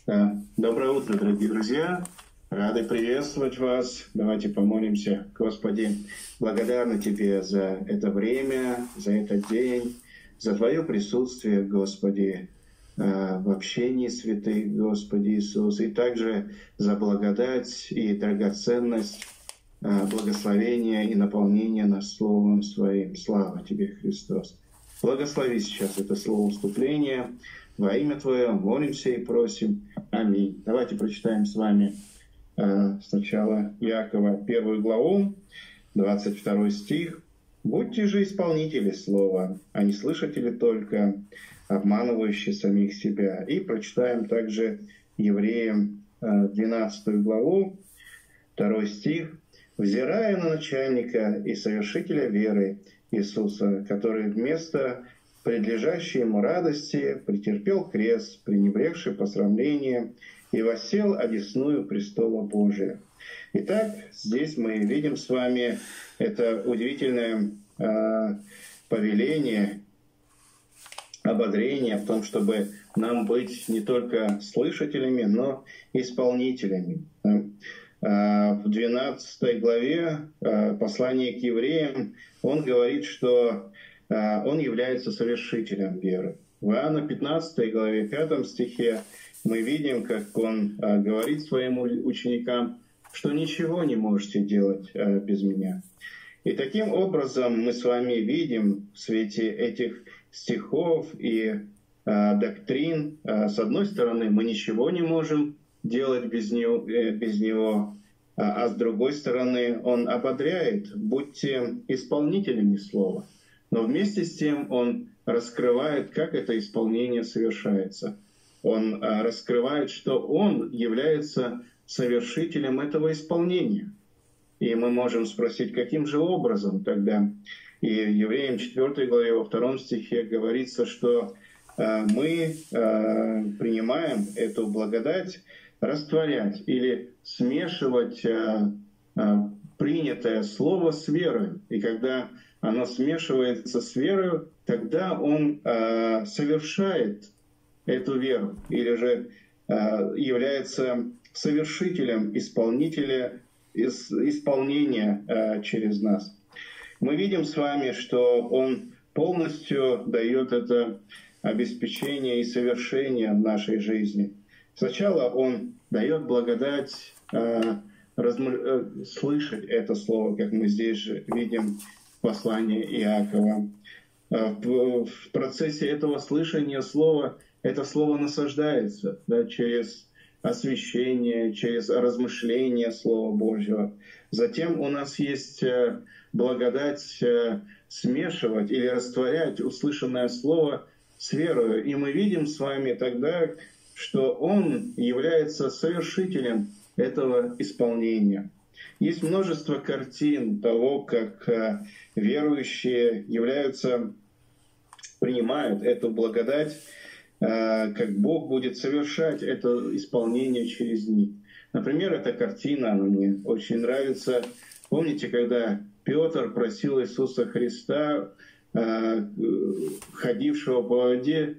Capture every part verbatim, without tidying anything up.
Да. Доброе утро, дорогие друзья. Рады приветствовать вас. Давайте помолимся. Господи, благодарны Тебе за это время, за этот день, за Твое присутствие, Господи, в общении святых, Господи Иисус, и также за благодать и драгоценность благословения и наполнения нас Словом Своим. Слава Тебе, Христос. Благослови сейчас это слово вступления. Во имя Твое молимся и просим. Аминь. Давайте прочитаем с вами э, сначала Иакова первую главу, двадцать второй стих. «Будьте же исполнители слова, а не слышатели только, обманывающие самих себя». И прочитаем также Евреям э, двенадцатую главу, второй стих. «Взирая на начальника и совершителя веры Иисуса, который вместо предлежащей ему радости претерпел крест, пренебрегший посрамление, и воссел одесную престола Божия». Итак, здесь мы видим с вами это удивительное э, повеление, ободрение в том, чтобы нам быть не только слышателями, но исполнителями. В двенадцатой главе послания к евреям он говорит, что он является совершителем веры. В Иоанна пятнадцатой главе, пятом стихе мы видим, как он говорит своим ученикам, что ничего не можете делать без меня. И таким образом мы с вами видим в свете этих стихов и доктрин, с одной стороны, мы ничего не можем делать без него, без него, а с другой стороны, он ободряет, будьте исполнителями слова. Но вместе с тем он раскрывает, как это исполнение совершается. Он раскрывает, что он является совершителем этого исполнения. И мы можем спросить, каким же образом тогда? И в Евреям четвёртой главе, во втором стихе говорится, что мы принимаем эту благодать растворять или смешивать принятое слово с верой. И когда оно смешивается с верой, тогда он совершает эту веру или же является совершителем исполнителя, исполнения через нас. Мы видим с вами, что он полностью дает это обеспечение и совершение в нашей жизни. Сначала он дает благодать э, размы... э, слышать это слово, как мы здесь же видим в послании Иакова. Э, в, в процессе этого слышания слова это слово насаждается, да, через освящение, через размышление Слова Божьего. Затем у нас есть э, благодать э, смешивать или растворять услышанное слово с верою. И мы видим с вами тогда, что он является совершителем этого исполнения. Есть множество картин того, как верующие являются, принимают эту благодать, как Бог будет совершать это исполнение через них. Например, эта картина, она мне очень нравится. Помните, когда Петр просил Иисуса Христа, ходившего по воде,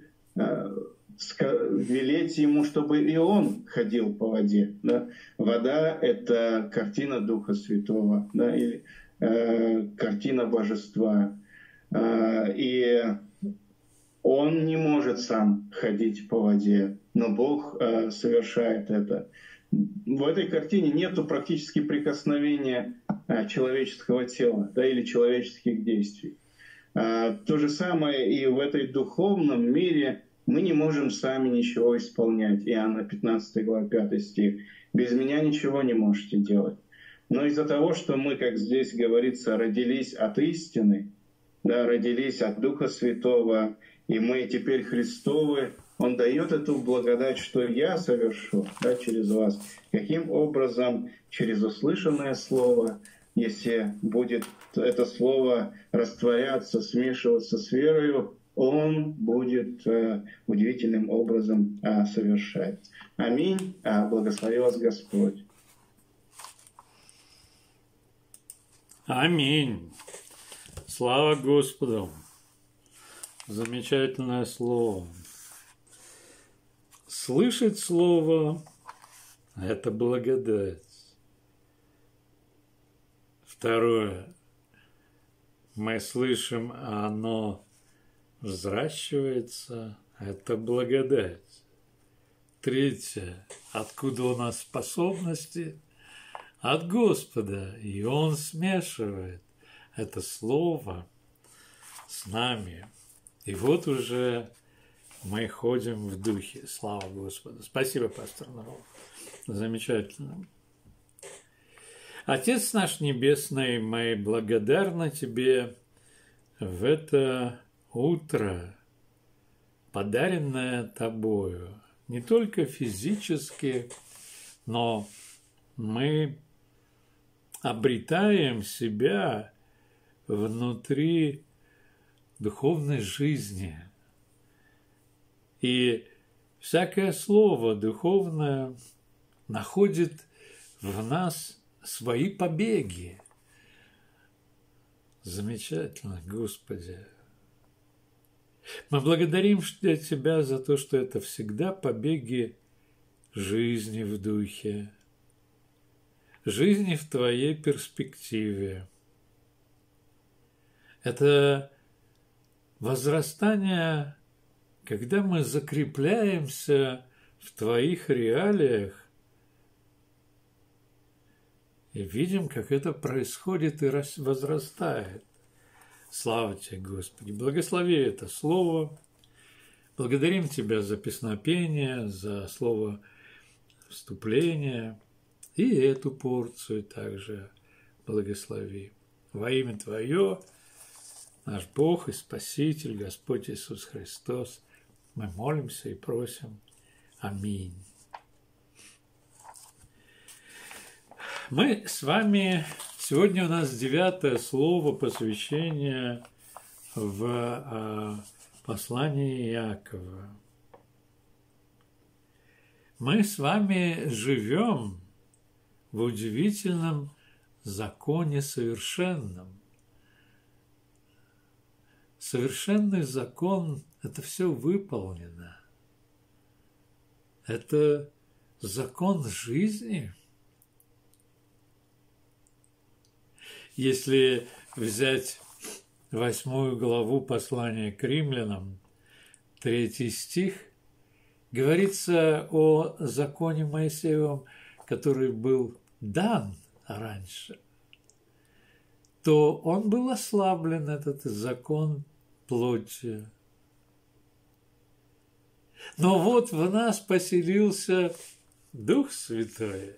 велеть ему, чтобы и он ходил по воде. Да? Вода — это картина Духа Святого, да? Или э, картина Божества. Э, и он не может сам ходить по воде, но Бог э, совершает это. В этой картине нету практически прикосновения э, человеческого тела, да, или человеческих действий. Э, то же самое и в этой духовном мире. Мы не можем сами ничего исполнять. Иоанна пятнадцатая глава, пятый стих. «Без меня ничего не можете делать». Но из-за того, что мы, как здесь говорится, родились от истины, да, родились от Духа Святого, и мы теперь Христовы, Он дает эту благодать, что я совершу, да, через вас. Каким образом? Через услышанное Слово, если будет это Слово растворяться, смешиваться с верою, Он будет э, удивительным образом э, совершать. Аминь. А, благослови вас Господь. Аминь. Слава Господу. Замечательное слово. слышать Слово – это благодать. Второе. Мы слышим, а оно взращивается – это благодать. Третье. Откуда у нас способности? От Господа. И Он смешивает это Слово с нами. И вот уже мы ходим в духе. Слава Господу. Спасибо, пастор Наров. Замечательно. Отец наш Небесный, мы благодарны Тебе в это утро, подаренное Тобою, не только физически, но мы обретаем себя внутри духовной жизни. И всякое слово духовное находит в нас свои побеги. Замечательно, Господи. Мы благодарим Тебя за то, что это всегда побеги жизни в духе, жизни в Твоей перспективе. Это возрастание, когда мы закрепляемся в Твоих реалиях и видим, как это происходит и возрастает. Слава Тебе, Господи! Благослови это слово. Благодарим Тебя за песнопение, за слово вступления. И эту порцию также благослови. Во имя Твое, наш Бог и Спаситель, Господь Иисус Христос, мы молимся и просим. Аминь. Мы с вами, сегодня у нас девятое слово посвящения в послании Иакова. Мы с вами живем в удивительном законе совершенном. Совершенный закон – это все выполнено. Это закон жизни. Если взять восьмую главу послания к римлянам, третий стих, говорится о законе Моисеевом, который был дан раньше, то он был ослаблен, этот закон плоти. Но вот в нас поселился Дух Святой.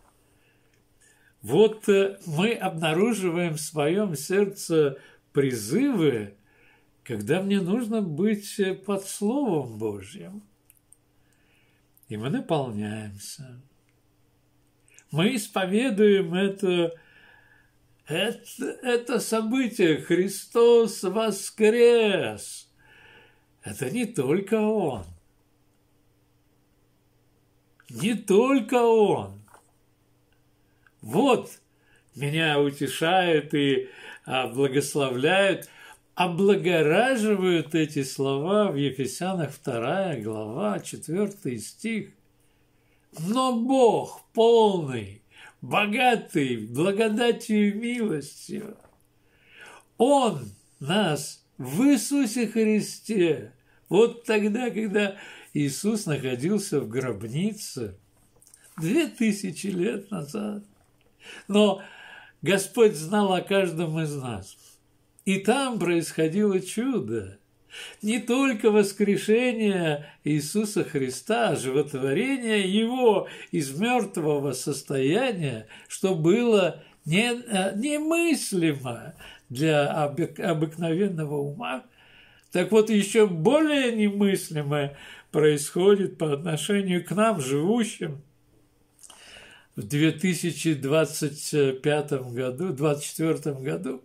Вот мы обнаруживаем в своем сердце призывы, когда мне нужно быть под Словом Божьим. И мы наполняемся. Мы исповедуем это, это, это событие. Христос воскрес. Это не только Он. Не только Он. Вот меня утешают и благословляют, облагораживают эти слова в Ефесянах вторая глава, четвёртый стих. Но Бог полный, богатый благодатью и милостью, Он нас в Иисусе Христе. Вот тогда, когда Иисус находился в гробнице две тысячи лет назад. Но Господь знал о каждом из нас. И там происходило чудо. Не только воскрешение Иисуса Христа, а животворение Его из мертвого состояния, что было не, немыслимо для обыкновенного ума. Так вот, еще более немыслимое происходит по отношению к нам, живущим в две тысячи двадцать пятом году, двадцать четвёртом году.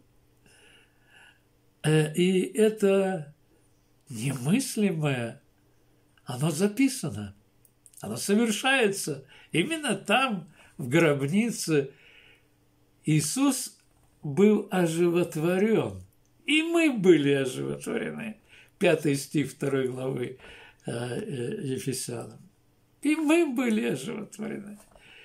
И это немыслимое, оно записано, оно совершается. Именно там, в гробнице, Иисус был оживотворен, и мы были оживотворены. Пятый стих второй главы Ефесянам. и мы были оживотворены.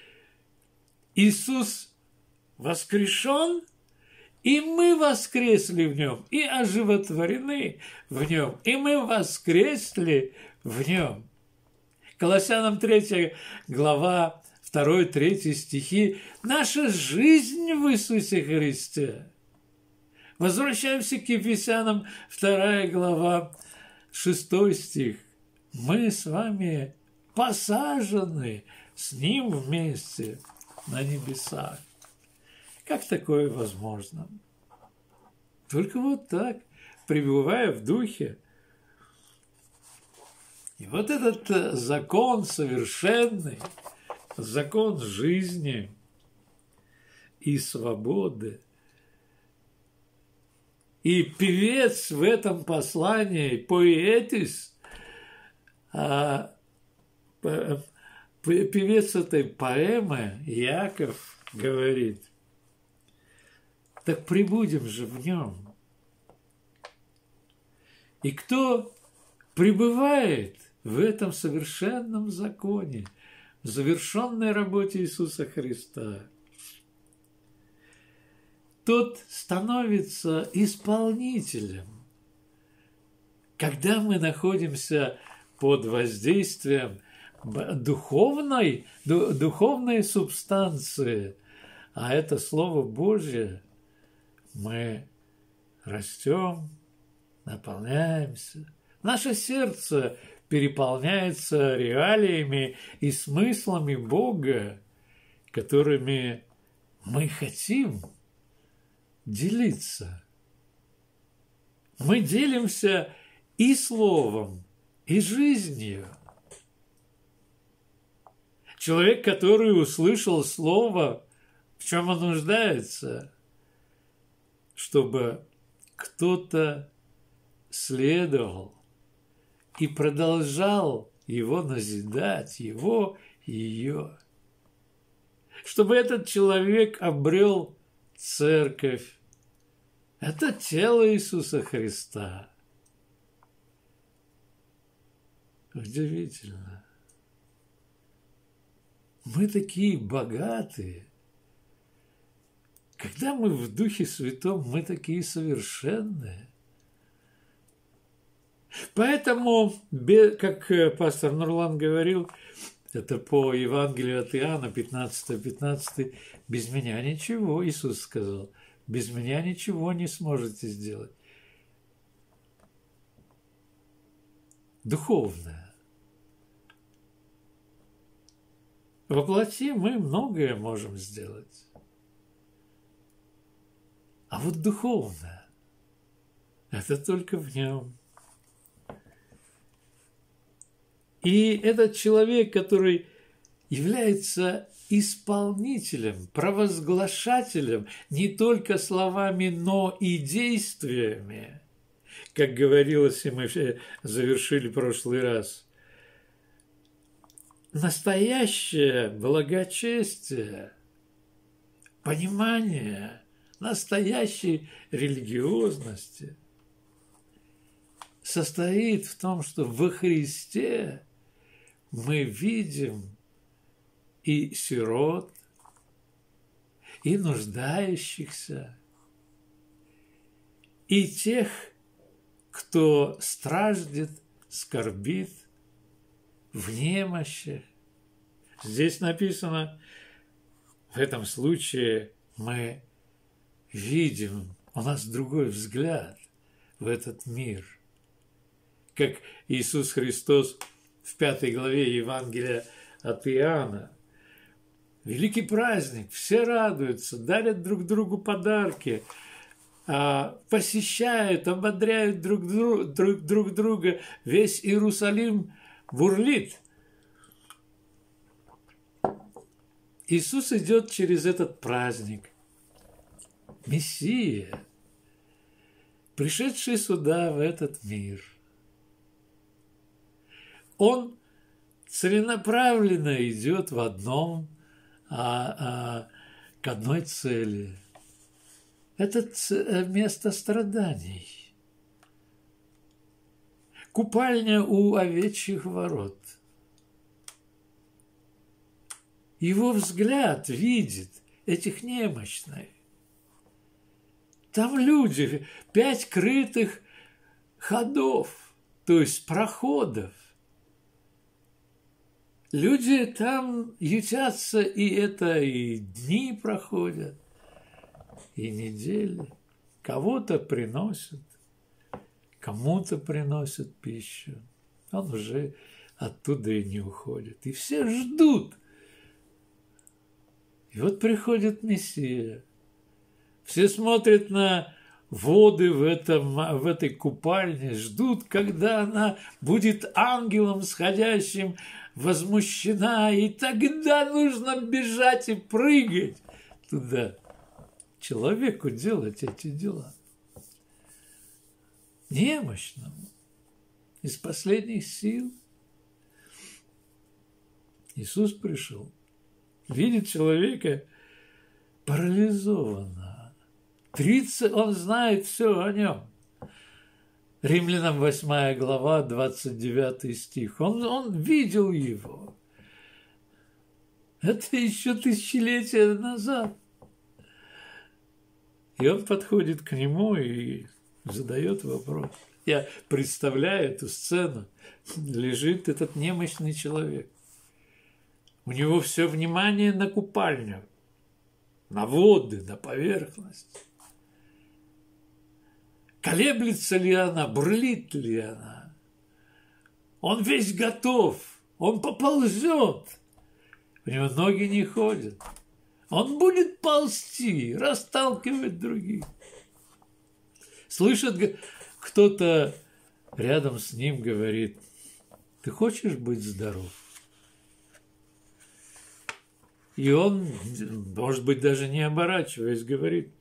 Иисус воскрешен, и мы воскресли в Нем, и оживотворены в Нем, и мы воскресли в Нем. Колоссянам третья глава, второй-третий стихи. Наша жизнь в Иисусе Христе. Возвращаемся к Ефесянам, вторая глава, шестой стих. Мы с вами посажены с Ним вместе на небесах. Как такое возможно? Только вот так, пребывая в духе. И вот этот закон совершенный, закон жизни и свободы. И певец в этом послании, поэтис, а, певец этой поэмы, Яков, говорит: так пребудем же в нем. И кто пребывает в этом совершенном законе, в завершенной работе Иисуса Христа, тот становится исполнителем. Когда мы находимся под воздействием духовной, духовной субстанции, а это Слово Божье, мы растем, наполняемся. Наше сердце переполняется реалиями и смыслами Бога, которыми мы хотим делиться. Мы делимся и словом, и жизнью. Человек, который услышал слово, в чем он нуждается, чтобы кто-то следовал и продолжал его назидать, его и ее. Чтобы этот человек обрел церковь. Это тело Иисуса Христа. Удивительно. Мы такие богатые. Когда мы в Духе Святом, мы такие совершенные. Поэтому, как пастор Нурлан говорил, это по Евангелию от Иоанна, пятнадцатый пятнадцатый, без меня ничего, Иисус сказал, без меня ничего не сможете сделать. Духовное. Во плоти мы многое можем сделать. А вот духовное – это только в нем. И этот человек, который является исполнителем, провозглашателем не только словами, но и действиями, как говорилось, и мы завершили в прошлый раз. Настоящее благочестие, понимание настоящей религиозности состоит в том, что во Христе мы видим и сирот, и нуждающихся, и тех, кто страждет, скорбит, в немощи. Здесь написано, в этом случае мы видим, у нас другой взгляд в этот мир. Как Иисус Христос в пятой главе Евангелия от Иоанна. Великий праздник, все радуются, дарят друг другу подарки, посещают, ободряют друг, друг, друг, друг друга. Весь Иерусалим бурлит. Иисус идет через этот праздник. Мессия, пришедший сюда, в этот мир. Он целенаправленно идет в одном, а, а, к одной цели. Это место страданий. Купальня у овечьих ворот. Его взгляд видит этих немощных. Там люди, пять крытых ходов, то есть проходов. Люди там ютятся, и это и дни проходят, и недели. Кого-то приносят, кому-то приносят пищу. Он уже оттуда и не уходит. И все ждут. И вот приходит Мессия. Все смотрят на воды в, этом, в этой купальне, ждут, когда она будет ангелом сходящим, возмущена, и тогда нужно бежать и прыгать туда. Человеку делать эти дела. Немощному. Из последних сил. Иисус пришел. Видит человека парализованного. тридцать, он знает все о нем. Римлянам восьмая глава, двадцать девятый стих. Он, он видел его. Это еще тысячелетия назад. И он подходит к нему и задает вопрос. Я представляю эту сцену. Лежит этот немощный человек. У него все внимание на купальню, на воды, на поверхность. Колеблется ли она, бурлит ли она? Он весь готов, он поползет. У него ноги не ходят. Он будет ползти, расталкивать других. Слышит, кто-то рядом с ним говорит: ты хочешь быть здоров? И он, может быть, даже не оборачиваясь, говорит: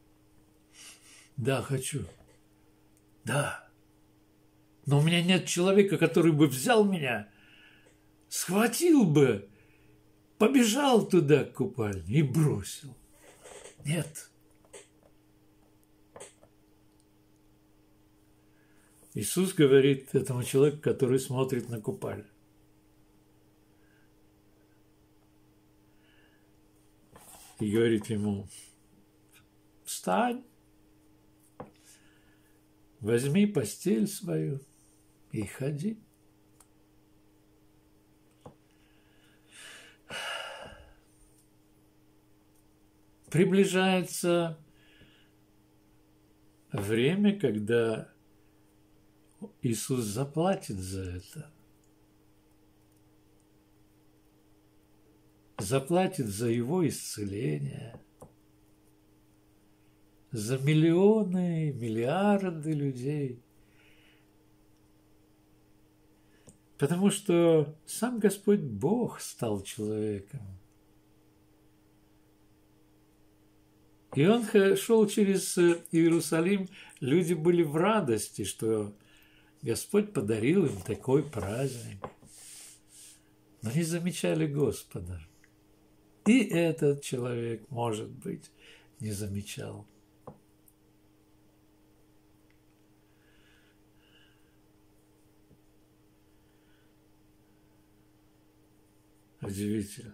да, хочу. Да. Но у меня нет человека, который бы взял меня, схватил бы, побежал туда к купальне и бросил. Нет. Иисус говорит этому человеку, который смотрит на купальню: и говорит ему: встань, возьми постель свою и ходи. Приближается время, когда Иисус заплатит за это. Заплатит за его исцеление, за миллионы, миллиарды людей. Потому что сам Господь Бог стал человеком. И Он шел через Иерусалим, люди были в радости, что Господь подарил им такой праздник. Но не замечали Господа. И этот человек, может быть, не замечал. Удивительно.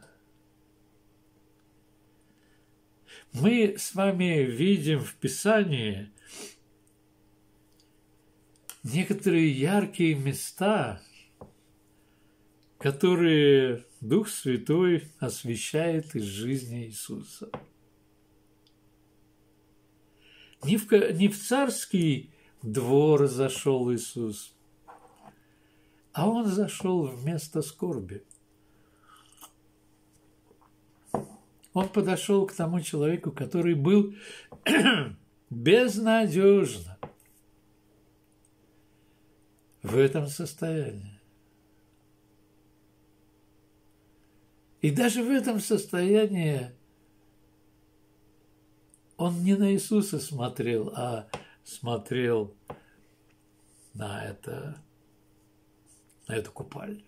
Мы с вами видим в Писании некоторые яркие места, которые Дух Святой освещает из жизни Иисуса. Не в, не в царский двор зашел Иисус, а Он зашел в место скорби. Он подошел к тому человеку, который был безнадежно в этом состоянии. И даже в этом состоянии он не на Иисуса смотрел, а смотрел на, это, на эту купальню.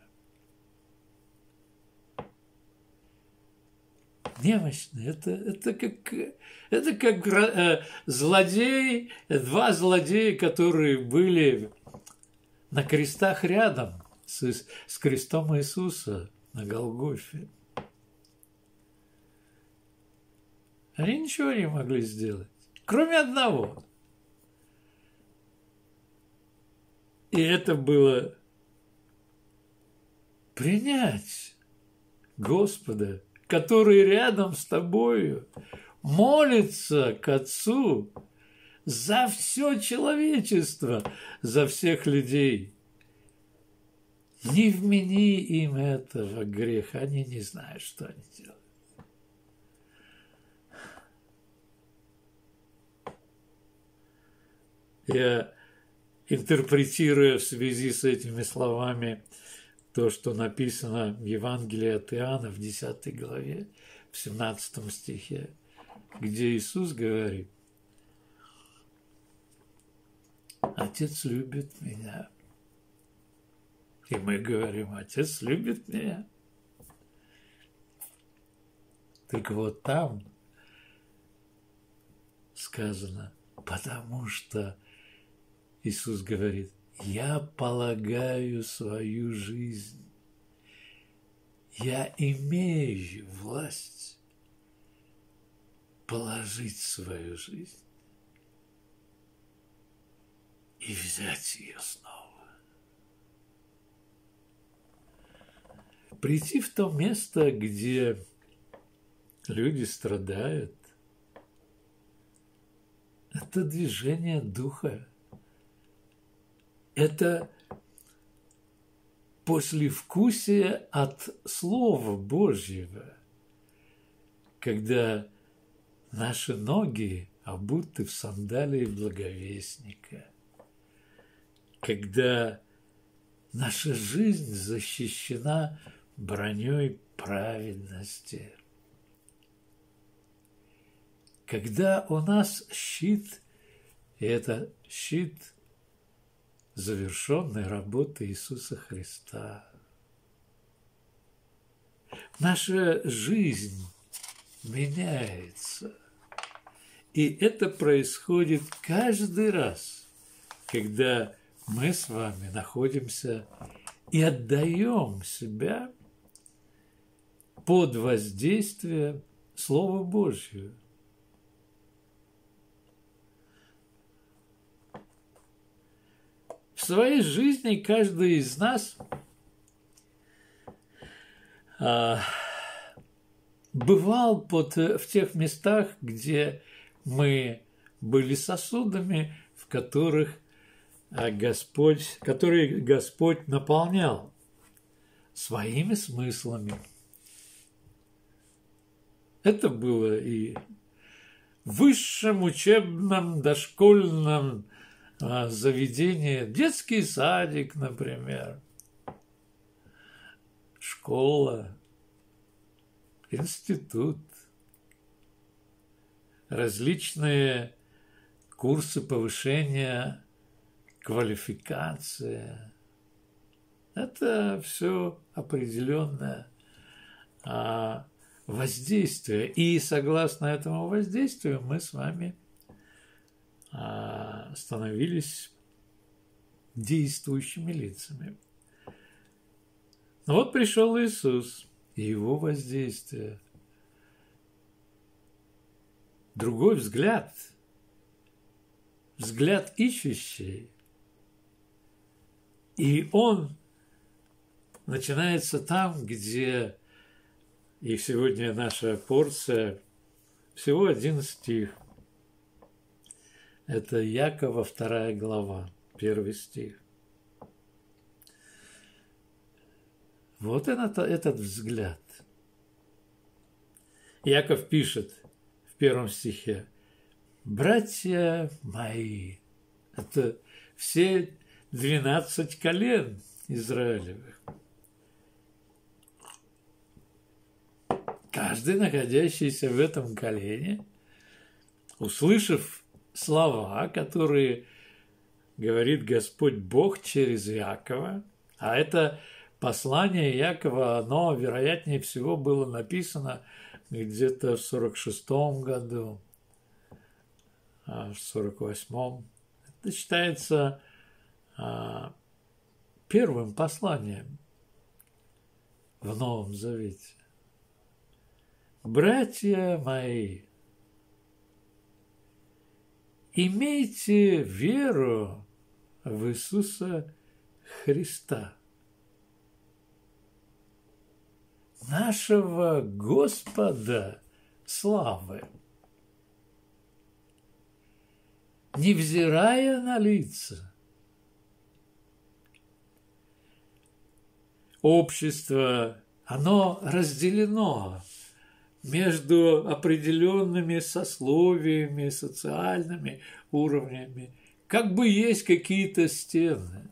Немощный. Это, это как, это как э, злодеи, два злодея, которые были на крестах рядом с, с крестом Иисуса на Голгофе. Они ничего не могли сделать, кроме одного. И это было принять Господа, который рядом с тобою молится к Отцу за все человечество, за всех людей. Не вмени им этого греха, они не знают, что они делают. Я, интерпретируя в связи с этими словами то, что написано в Евангелии от Иоанна в десятой главе, в семнадцатом стихе, где Иисус говорит: «Отец любит меня». И мы говорим: «Отец любит меня». Только вот там сказано: потому что Иисус говорит: «Я полагаю свою жизнь, я имею власть положить свою жизнь и взять ее снова». Прийти в то место, где люди страдают, это движение Духа. Это послевкусие от Слова Божьего, когда наши ноги обуты в сандалии благовестника, когда наша жизнь защищена броней праведности, когда у нас щит, и это щит завершенной работы Иисуса Христа. Наша жизнь меняется. И это происходит каждый раз, когда мы с вами находимся и отдаем себя под воздействие Слова Божьего. В своей жизни каждый из нас а, бывал под, в тех местах, где мы были сосудами, в которых Господь, которые Господь наполнял своими смыслами. Это было и в высшем учебном дошкольном заведение, детский садик, например, школа, институт, различные курсы повышения квалификации. Это все определенное воздействие. И согласно этому воздействию мы с вами становились действующими лицами. Но вот пришел Иисус и его воздействие. Другой взгляд, взгляд ищущий. И он начинается там, где, и сегодня наша порция, всего один стих. Это Якова, вторая глава, первый стих. Вот это, этот взгляд. Яков пишет в первом стихе: «Братья мои», это все двенадцать колен Израилевых. Каждый, находящийся в этом колене, услышав слова, которые говорит Господь Бог через Иакова, а это послание Иакова, оно, вероятнее всего, было написано где-то в сорок шестом году, а в сорок восьмом. Это считается а, первым посланием в Новом Завете. «Братья мои», имейте веру в Иисуса Христа, нашего Господа славы, невзирая на лица. Общество, оно разделено между определенными сословиями, социальными уровнями, как бы есть какие-то стены.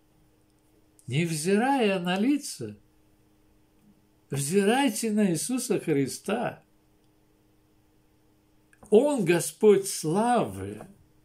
Невзирая на лица, взирайте на Иисуса Христа. Он Господь славы.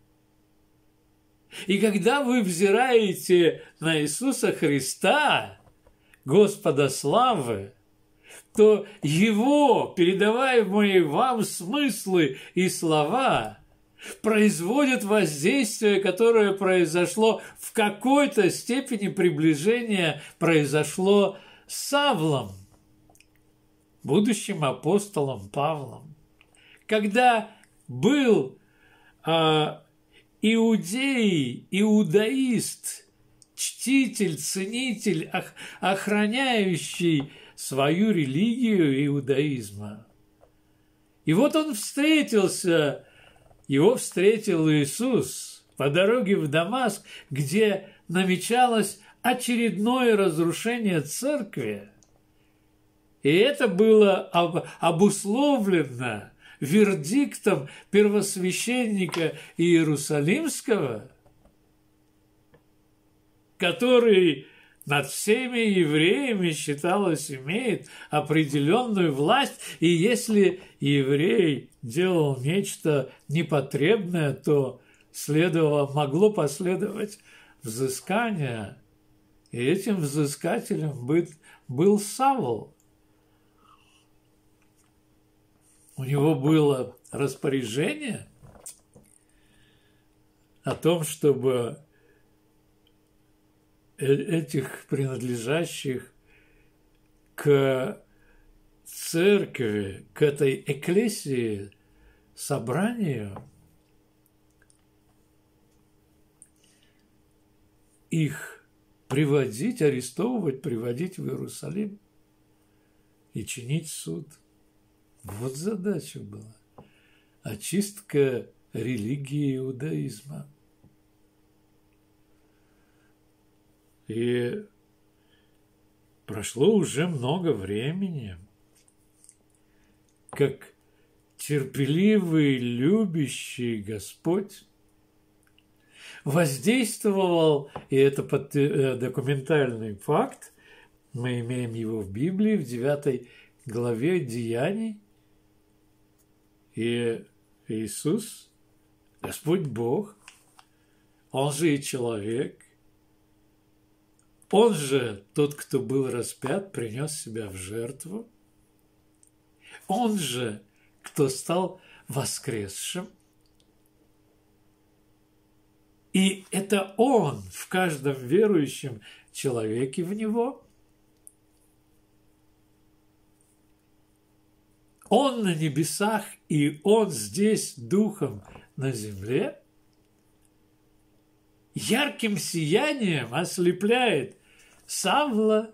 И когда вы взираете на Иисуса Христа, Господа славы, то Его передаваемые вам смыслы и слова производят воздействие, которое произошло в какой-то степени приближения, произошло с Савлом, будущим апостолом Павлом. Когда был а, иудей, иудаист, чтитель, ценитель, охраняющий свою религию иудаизма. И вот он встретился, его встретил Иисус по дороге в Дамаск, где намечалось очередное разрушение церкви. И это было обусловлено вердиктом первосвященника Иерусалимского, который над всеми евреями, считалось, имеет определенную власть, и если еврей делал нечто непотребное, то следовало, могло последовать взыскание, и этим взыскателем был, был Савл. У него было распоряжение о том, чтобы этих принадлежащих к церкви, к этой экклесии, собранию, их приводить, арестовывать, приводить в Иерусалим и чинить суд. Вот задача была. Очистка религии иудаизма. И прошло уже много времени, как терпеливый, любящий Господь воздействовал, и это документальный факт, мы имеем его в Библии, в девятой главе Деяний, и Иисус, Господь Бог, Он же и человек, Он же тот, кто был распят, принес себя в жертву, Он же, кто стал воскресшим, и это Он в каждом верующем человеке в Него. Он на небесах, и Он здесь духом на земле, ярким сиянием ослепляет Савла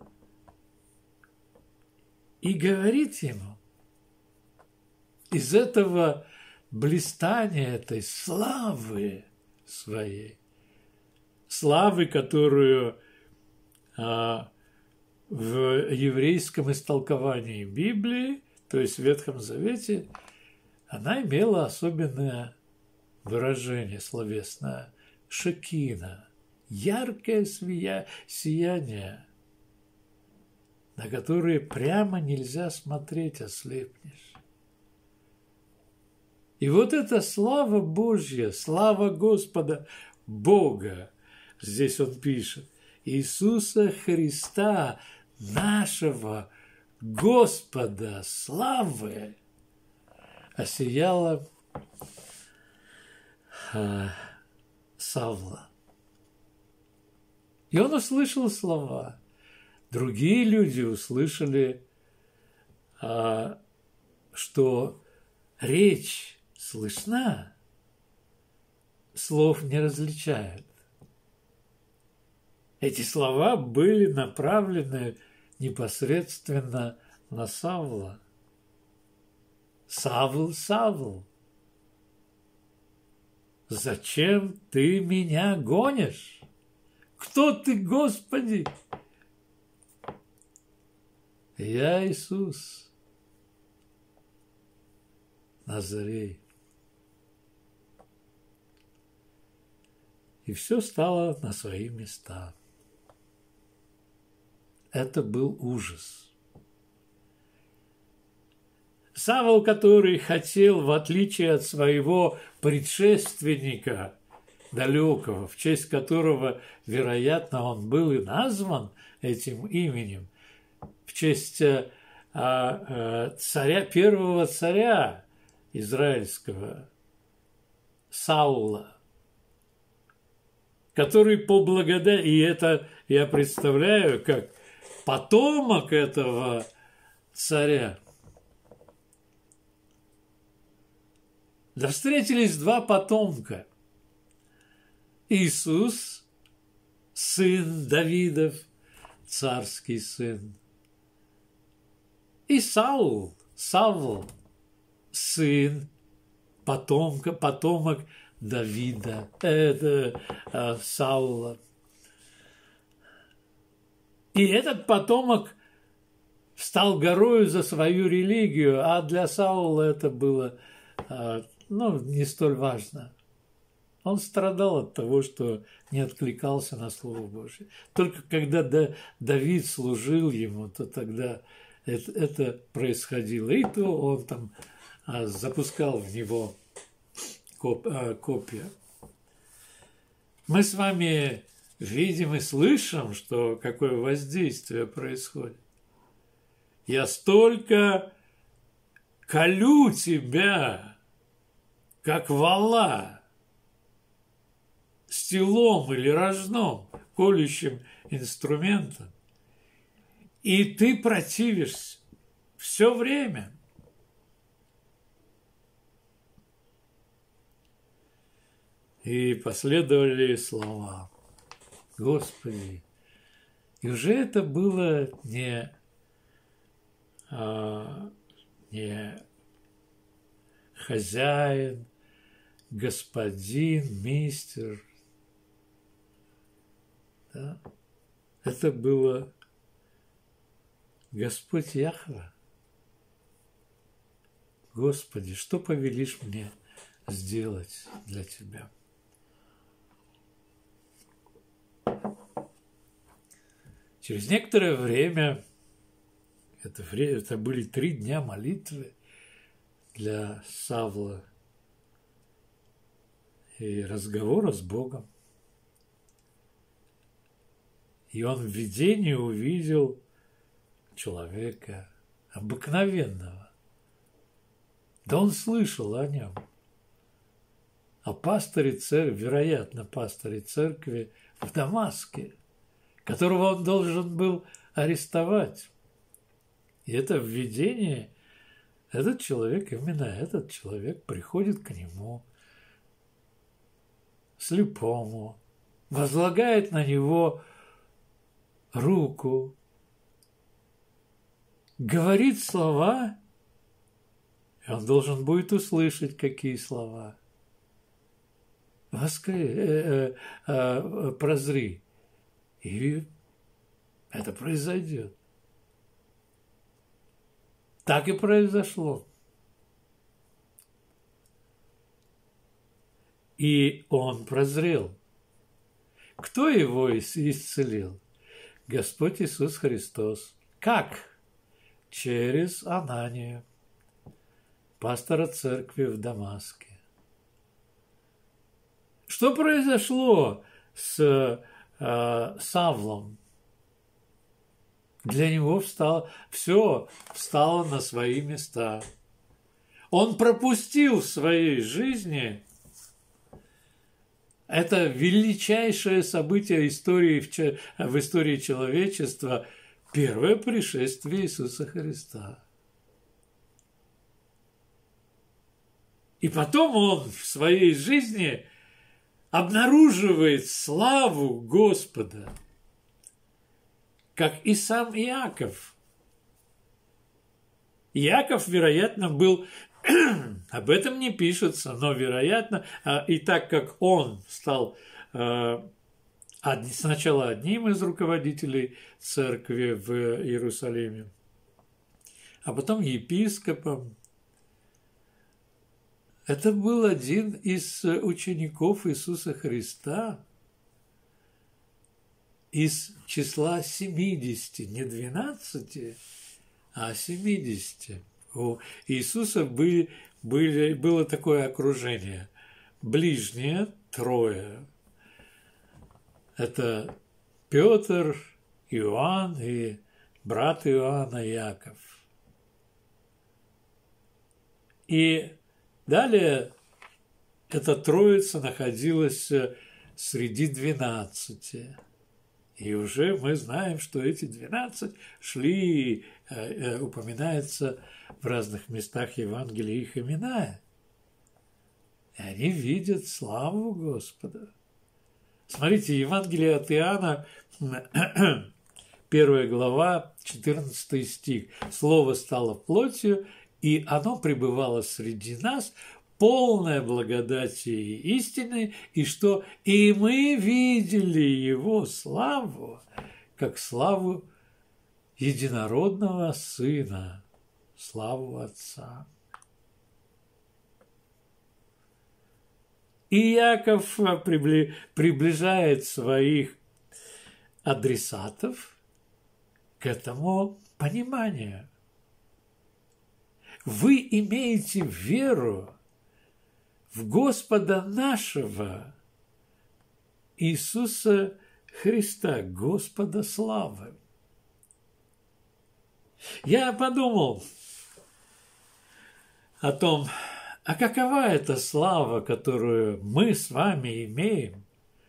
и говорит ему из этого блистания, этой славы своей, славы, которую а, в еврейском истолковании Библии, то есть в Ветхом Завете, она имела особенное выражение словесное – шекина, яркое сияние, на которое прямо нельзя смотреть, ослепнешь. И вот эта слава Божья, слава Господа Бога, здесь он пишет, Иисуса Христа, нашего Господа славы, осияла а, Савла. И он услышал слова. Другие люди услышали, а, что речь слышна, слов не различает. Эти слова были направлены непосредственно на Савла. Савл, Савл, зачем ты меня гонишь? Кто ты, Господи? Я Иисус, Назарей. И все стало на свои места. Это был ужас. Савл, который хотел, в отличие от своего предшественника далекого, в честь которого, вероятно, он был и назван этим именем, в честь а, а, царя, первого царя израильского, Саула, который по благодати, и это я представляю как потомок этого царя. Да встретились два потомка. Иисус, сын Давидов, царский сын, и Саул, Савл, сын, потомка, потомок Давида, это э, Саула. И этот потомок стал горою за свою религию, а для Саула это было э, ну, не столь важно. Он страдал от того, что не откликался на Слово Божие. Только когда Давид служил ему, то тогда это, это происходило. И то он там а, запускал в него коп, а, копья. Мы с вами видим и слышим, что какое воздействие происходит. Я столько колю тебя, как вола, стилом или рожном, колющим инструментом, и ты противишься все время. И последовали слова: Господи, и уже это было не, а, не хозяин, господин, мистер. Да? Это было Господь Яхве. Господи, что повелишь мне сделать для Тебя? Через некоторое время, это, время, это были три дня молитвы для Савла и разговора с Богом. И он в видении увидел человека обыкновенного. Да он слышал о нем. О пасторе церкви, вероятно, пасторе церкви в Дамаске, которого он должен был арестовать. И это в видении этот человек, именно этот человек приходит к нему, слепому, возлагает на него руку, говорит слова, и он должен будет услышать, какие слова. Воскр... Э, э, э, прозри. И это произойдет. Так и произошло. И он прозрел. Кто его исцелил? Господь Иисус Христос. Как? Через Ананию, пастора церкви в Дамаске. Что произошло с э, Савлом? Для него встало, все встало на свои места. Он пропустил в своей жизни это величайшее событие истории, в истории человечества, первое пришествие Иисуса Христа. И потом он в своей жизни обнаруживает славу Господа, как и сам Иаков. Иаков, вероятно, был, об этом не пишется, но, вероятно, и так как он стал сначала одним из руководителей церкви в Иерусалиме, а потом епископом, это был один из учеников Иисуса Христа из числа семидесяти, не двенадцати, а семидесяти. У Иисуса были, были, было такое окружение. Ближние трое. Это Петр, Иоанн и брат Иоанна Иаков. И далее эта троица находилась среди двенадцати. И уже мы знаем, что эти двенадцать шли, э, упоминается в разных местах Евангелия их имена. И они видят славу Господа. Смотрите, Евангелие от Иоанна, первая глава, четырнадцатый стих. «Слово стало плотью, и оно пребывало среди нас, полное благодати и истины, и что и мы видели его славу, как славу единородного Сына, славу Отца». И Иаков приближает своих адресатов к этому пониманию. Вы имеете веру в Господа нашего Иисуса Христа, Господа славы. Я подумал о том, а какова эта слава, которую мы с вами имеем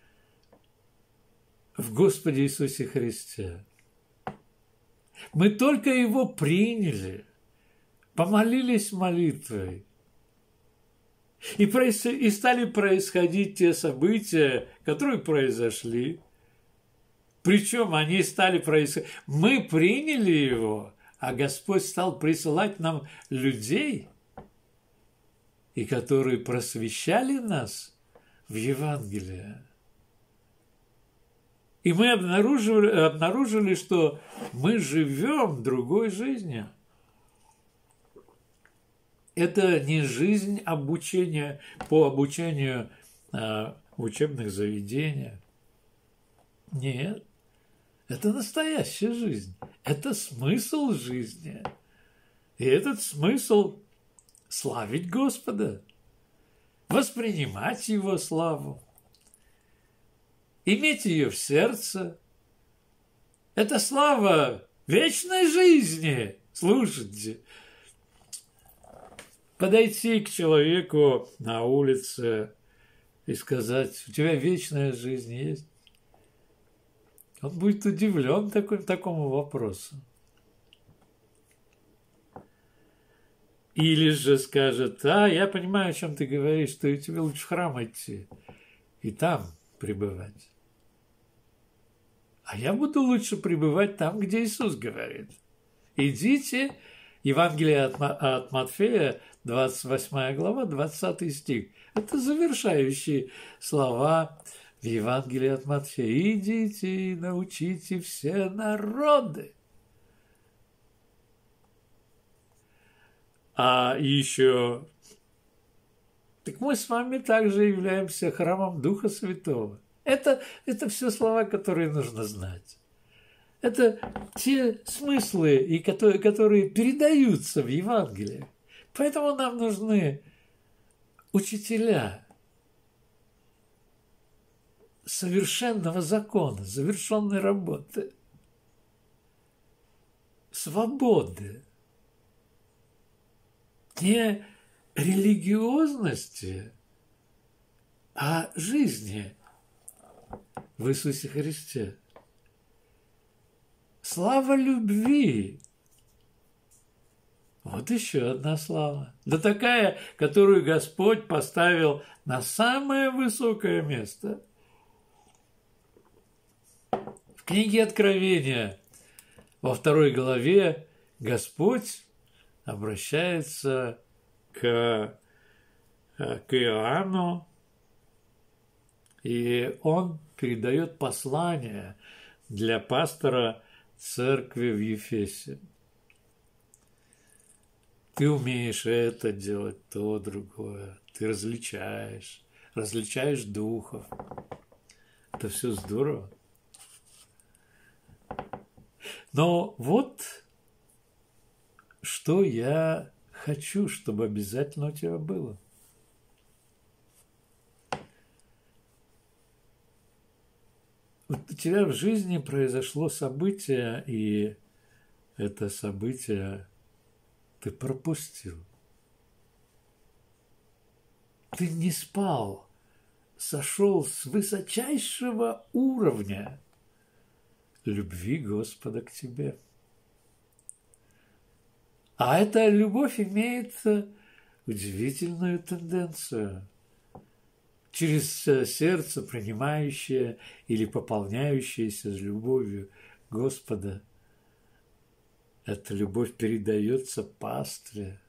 в Господе Иисусе Христе? Мы только Его приняли, помолились молитвой, и, проис... и стали происходить те события, которые произошли. Причем они стали происходить. Мы приняли Его, а Господь стал присылать нам людей, и которые просвещали нас в Евангелии. И мы обнаружили, обнаружили, что мы живем другой жизнью. Это не жизнь обучения по обучению а, в учебных заведениях. Нет, это настоящая жизнь. Это смысл жизни. И этот смысл – славить Господа, воспринимать Его славу, иметь ее в сердце. Это слава вечной жизни. Слушайте, подойти к человеку на улице и сказать: у тебя вечная жизнь есть? Он будет удивлен такой, такому вопросу. Или же скажет: а, я понимаю, о чем ты говоришь, что тебе лучше в храм идти и там пребывать. А я буду лучше пребывать там, где Иисус говорит. Идите, Евангелие от, от Матфея, двадцать восьмая глава, двадцатый стих. Это завершающие слова в Евангелии от Матфея. Идите и научите все народы. А еще, так мы с вами также являемся храмом Духа Святого. Это, это все слова, которые нужно знать. Это те смыслы, и которые, которые передаются в Евангелии. Поэтому нам нужны учителя совершенного закона, завершенной работы, свободы. Не религиозности, а жизни в Иисусе Христе. Слава любви. Вот еще одна слава. Да такая, которую Господь поставил на самое высокое место. В книге Откровения во второй главе Господь обращается к, к Иоанну, и он передает послание для пастора церкви в Ефесе. Ты умеешь это делать, то, другое. Ты различаешь, различаешь духов. Это все здорово. Но вот что я хочу, чтобы обязательно у тебя было. Вот у тебя в жизни произошло событие, и это событие ты пропустил. Ты не спал, сошел с высочайшего уровня любви Господа к тебе. А эта любовь имеет удивительную тенденцию. Через сердце, принимающее или пополняющееся с любовью Господа, эта любовь передается пастыре.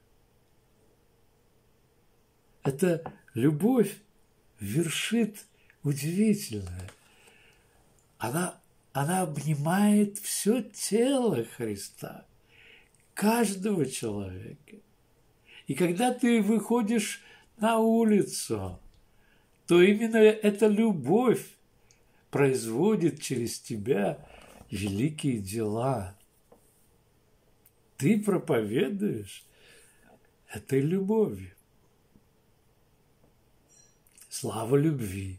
Эта любовь вершит удивительное. Она, она обнимает все тело Христа, каждого человека. И когда ты выходишь на улицу, то именно эта любовь производит через тебя великие дела. Ты проповедуешь этой любовью. Слава любви.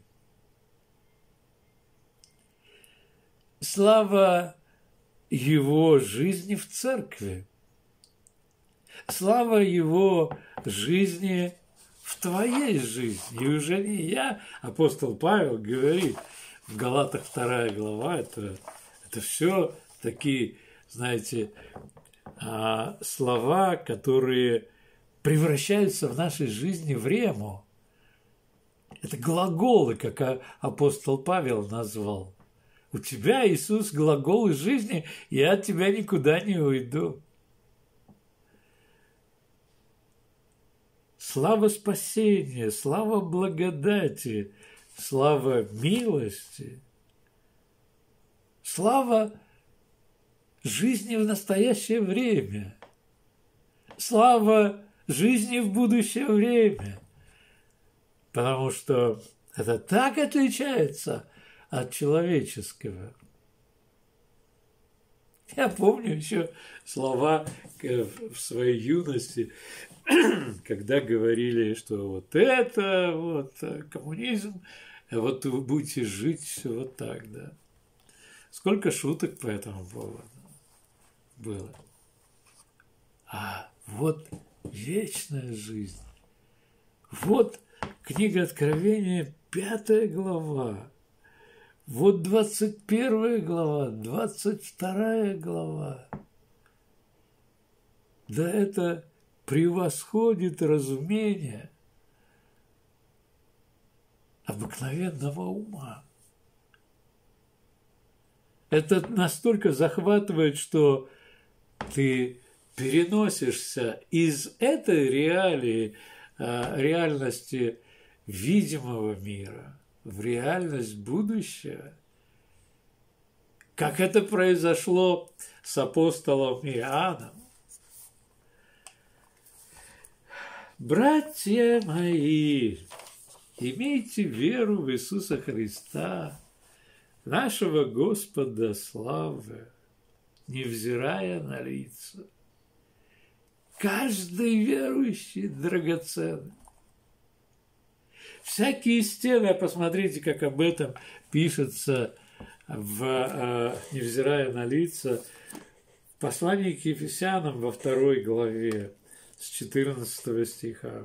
Слава его жизни в церкви. Слава его жизни в твоей жизни. И уже не я, апостол Павел говорит в Галатах вторая глава, это, это все такие, знаете, слова, которые превращаются в нашей жизни в рему. Это глаголы, как апостол Павел назвал. У тебя, Иисус, глаголы жизни, я от тебя никуда не уйду. Слава спасения, слава благодати, слава милости, слава жизни в настоящее время, слава жизни в будущее время, потому что это так отличается от человеческого. Я помню еще слова в своей юности, когда говорили, что вот это, вот коммунизм, вот вы будете жить вот так, да. Сколько шуток по этому поводу было. А вот вечная жизнь. Вот книга Откровения, пятая глава. Вот двадцать первая глава, двадцать вторая глава. Да это превосходит разумение обыкновенного ума. Это настолько захватывает, что ты переносишься из этой реалии, реальности видимого мира в реальность будущего. Как это произошло с апостолом Иоанном. Братья мои, имейте веру в Иисуса Христа, нашего Господа славы, невзирая на лица. Каждый верующий драгоценный. Всякие стены, посмотрите, как об этом пишется, в, э, невзирая на лица, в послании к Ефесянам во второй главе с четырнадцатого стиха.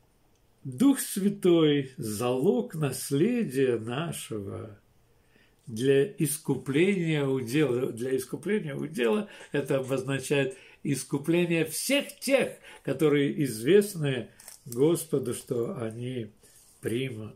Дух Святой – залог наследия нашего, для искупления удела. Для искупления удела это обозначает искупление всех тех, которые известны Господу, что они примут.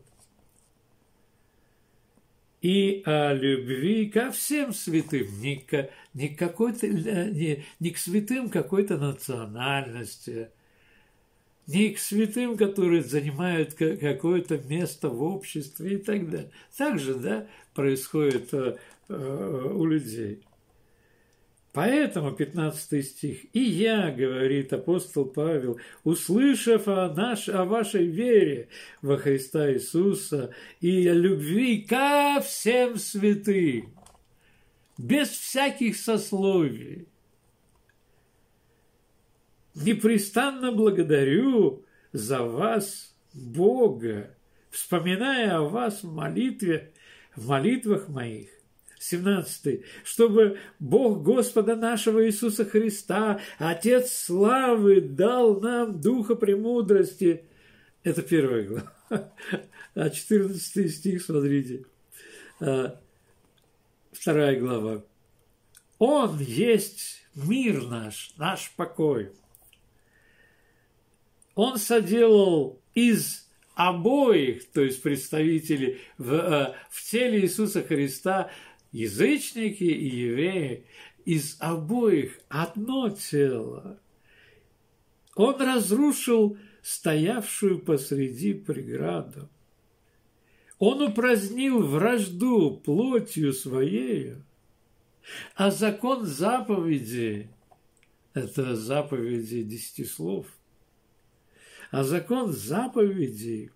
И о любви ко всем святым, не к, не к, какой-то, не, не к святым какой-то национальности, не к святым, которые занимают какое-то место в обществе и так далее. Так же, да, происходит э, э, у людей. Поэтому пятнадцатый стих. «И я, — говорит апостол Павел, — услышав о, наш, о вашей вере во Христа Иисуса и о любви ко всем святым, без всяких сословий, непрестанно благодарю за вас Бога, вспоминая о вас в молитве, в молитвах моих». семнадцатый. «Чтобы Бог Господа нашего Иисуса Христа, Отец славы, дал нам духа премудрости». Это первая глава. А четырнадцатый стих, смотрите. Вторая глава. «Он есть мир наш, наш покой. Он соделал из обоих, то есть представителей в, в теле Иисуса Христа, язычники и евреи, из обоих одно тело. Он разрушил стоявшую посреди преграду. Он упразднил вражду плотью своею, а закон заповеди, это заповеди десяти слов, а закон заповедей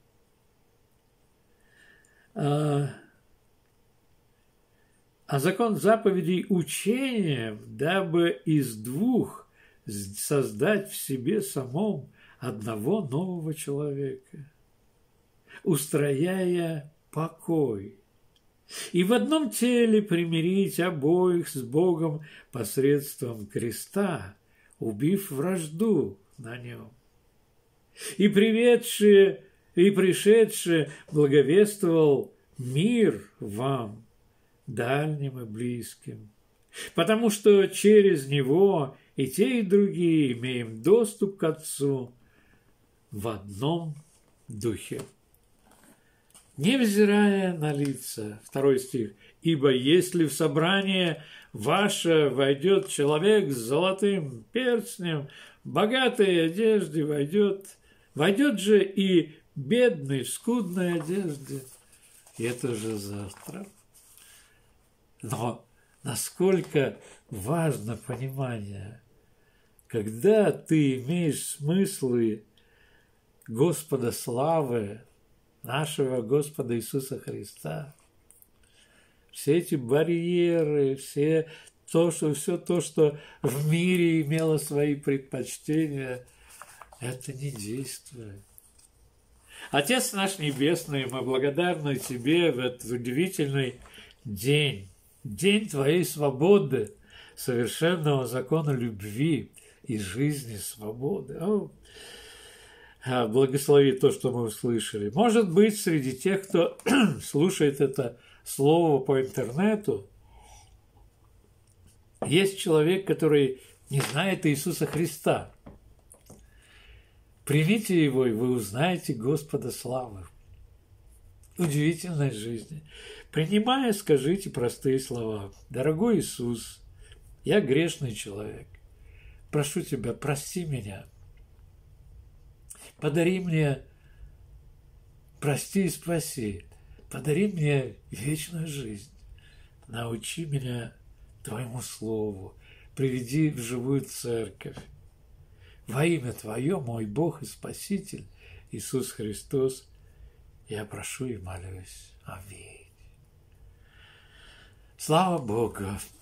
а, а закон заповедей учением, дабы из двух создать в себе самом одного нового человека, устрояя покой, и в одном теле примирить обоих с Богом посредством креста, убив вражду на нем. И приведшие, и пришедшие благовествовал мир вам, дальним и близким, потому что через него и те, и другие имеем доступ к Отцу в одном духе. Невзирая на лица, второй стих, «Ибо если в собрание ваше войдет человек с золотым перстнем, богатой одежде войдет, войдет же и бедный в скудной одежде». И это же завтра. Но насколько важно понимание, когда ты имеешь смыслы Господа славы, нашего Господа Иисуса Христа, все эти барьеры, все то, что, все то, что в мире имело свои предпочтения, это не действует. Отец наш Небесный, мы благодарны Тебе в этот удивительный день, день Твоей свободы, совершенного закона любви и жизни свободы. О, благослови то, что мы услышали. Может быть, среди тех, кто слушает это слово по интернету, есть человек, который не знает Иисуса Христа. Примите Его, и вы узнаете Господа славы. Удивительной жизни. Принимая, скажите простые слова. «Дорогой Иисус, я грешный человек. Прошу Тебя, прости меня. Подари мне, прости и спаси. Подари мне вечную жизнь. Научи меня Твоему Слову. Приведи в живую церковь. Во имя Твое, мой Бог и Спаситель, Иисус Христос, я прошу и молюсь. Аминь». Слава Богу!